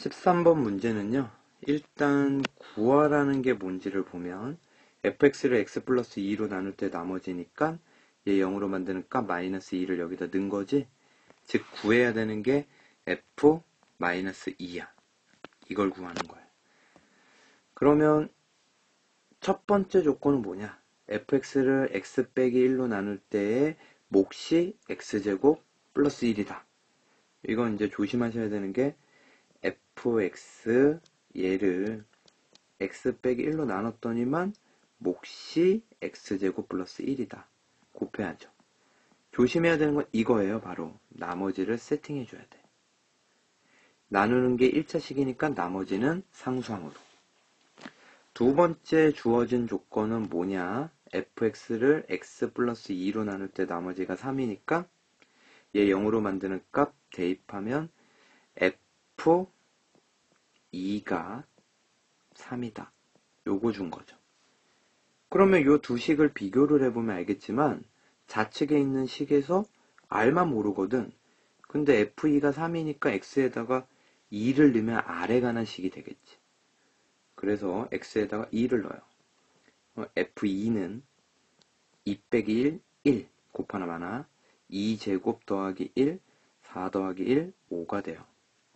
13번 문제는요, 일단 구하라는 게 뭔지를 보면 fx를 x 플러스 2로 나눌 때 나머지니까 얘 0으로 만드는 값 마이너스 2를 여기다 넣은 거지. 즉 구해야 되는 게 f 마이너스 2야. 이걸 구하는 거야. 그러면 첫 번째 조건은 뭐냐? fx를 x 빼기 1로 나눌 때의 몫이 x제곱 플러스 1이다. 이건 이제 조심하셔야 되는 게 fx 얘를 x 빼기 1로 나눴더니만 몫이 x제곱 플러스 1이다. 곱해야죠. 조심해야 되는 건 이거예요. 바로 나머지를 세팅해 줘야 돼. 나누는 게 1차식이니까 나머지는 상수항으로. 두 번째 주어진 조건은 뭐냐? fx를 x 플러스 2로 나눌 때 나머지가 3이니까 얘 0으로 만드는 값 대입하면 f2가 3이다. 요거 준 거죠. 그러면 요 두 식을 비교를 해보면 알겠지만 좌측에 있는 식에서 r만 모르거든. 근데 f2가 3이니까 x에다가 2를 넣으면 r에 관한 식이 되겠지. 그래서 x에다가 2를 넣어요. f2는 2 빼기 1, 1 곱하나 마나 2제곱 더하기 1, 4 더하기 1, 5가 돼요.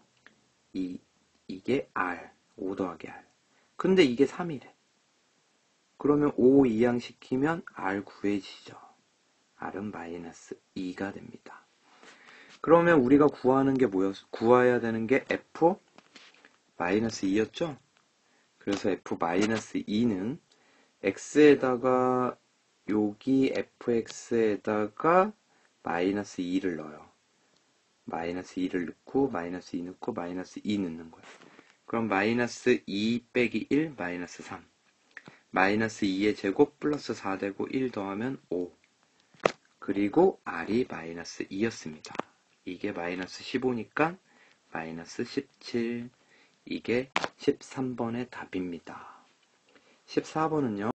이게 r, 5 더하기 r. 근데 이게 3이래. 그러면 5 이항시키면 r 구해지죠. r은 마이너스 2가 됩니다. 그러면 우리가 구하는 게 구해야 되는 게 f 마이너스 2였죠? 그래서 f 마이너스 2는 x에다가 여기 fx에다가 마이너스 2를 넣어요. 마이너스 2를 넣고 마이너스 2 넣고 마이너스 2 넣는 거예요. 그럼 마이너스 2 빼기 1 마이너스 3 마이너스 2의 제곱 플러스 4 되고 1 더하면 5 그리고 r이 마이너스 2였습니다. 이게 마이너스 15니까 마이너스 17 이게 13번의 답입니다. 14번은요.